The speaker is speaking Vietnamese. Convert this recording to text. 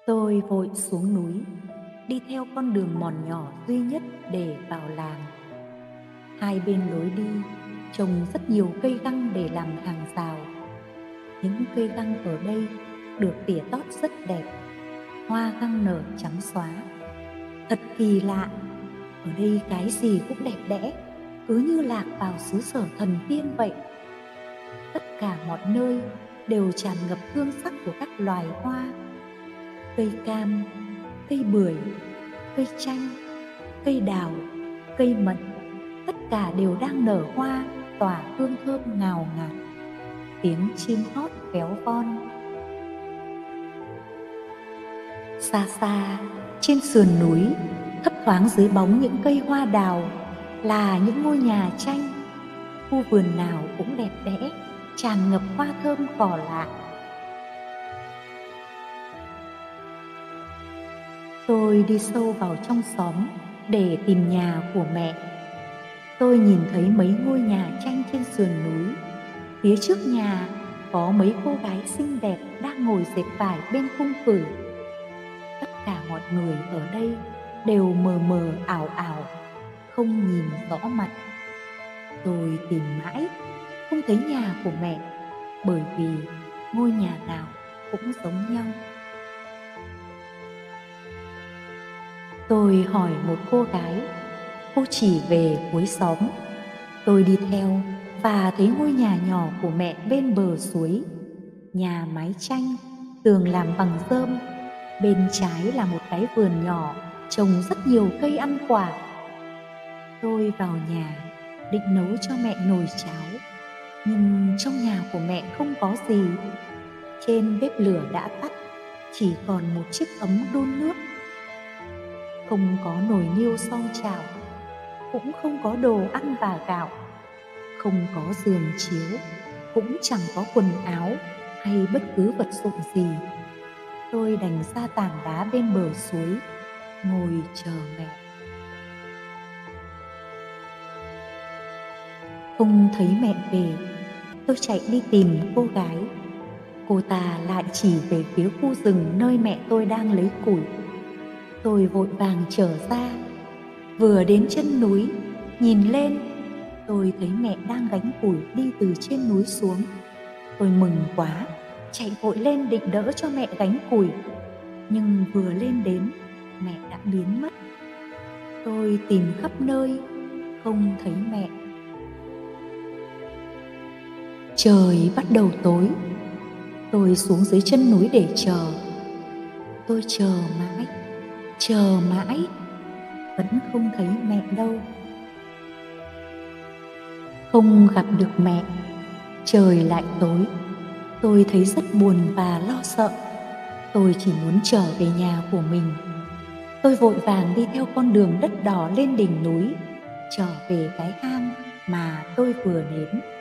Tôi vội xuống núi, đi theo con đường mòn nhỏ duy nhất để vào làng. Hai bên lối đi trồng rất nhiều cây găng để làm hàng rào. Những cây găng ở đây được tỉa tót rất đẹp, hoa găng nở trắng xóa. Thật kỳ lạ, ở đây cái gì cũng đẹp đẽ, cứ như lạc vào xứ sở thần tiên vậy. Tất cả mọi nơi đều tràn ngập hương sắc của các loài hoa. Cây cam, cây bưởi, cây chanh, cây đào, cây mận, tất cả đều đang nở hoa, tỏa hương thơm ngào ngạt. Tiếng chim hót véo von. Xa xa, trên sườn núi, thấp thoáng dưới bóng những cây hoa đào là những ngôi nhà tranh. Khu vườn nào cũng đẹp đẽ, tràn ngập hoa thơm cỏ lạ. Tôi đi sâu vào trong xóm để tìm nhà của mẹ. Tôi nhìn thấy mấy ngôi nhà tranh trên sườn núi. Phía trước nhà có mấy cô gái xinh đẹp đang ngồi dệt vải bên khung cửa. Tất cả mọi người ở đây đều mờ mờ ảo ảo, không nhìn rõ mặt. Tôi tìm mãi không thấy nhà của mẹ, bởi vì ngôi nhà nào cũng giống nhau. Tôi hỏi một cô gái, cô chỉ về cuối xóm. Tôi đi theo và thấy ngôi nhà nhỏ của mẹ bên bờ suối. Nhà mái tranh, tường làm bằng rơm. Bên trái là một cái vườn nhỏ trồng rất nhiều cây ăn quả. Tôi vào nhà định nấu cho mẹ nồi cháo, nhưng trong nhà của mẹ không có gì. Trên bếp lửa đã tắt, chỉ còn một chiếc ấm đun nước. Không có nồi niêu son chảo, cũng không có đồ ăn và gạo. Không có giường chiếu, cũng chẳng có quần áo hay bất cứ vật dụng gì. Tôi đành ra tảng đá bên bờ suối, ngồi chờ mẹ. Không thấy mẹ về, tôi chạy đi tìm cô gái. Cô ta lại chỉ về phía khu rừng nơi mẹ tôi đang lấy củi. Tôi vội vàng trở ra. Vừa đến chân núi, nhìn lên, tôi thấy mẹ đang gánh củi đi từ trên núi xuống. Tôi mừng quá, chạy vội lên định đỡ cho mẹ gánh củi. Nhưng vừa lên đến, mẹ đã biến mất. Tôi tìm khắp nơi, không thấy mẹ. Trời bắt đầu tối. Tôi xuống dưới chân núi để chờ. Tôi chờ mãi, vẫn không thấy mẹ đâu. Không gặp được mẹ, trời lại tối. Tôi thấy rất buồn và lo sợ. Tôi chỉ muốn trở về nhà của mình. Tôi vội vàng đi theo con đường đất đỏ lên đỉnh núi, trở về cái hang mà tôi vừa đến.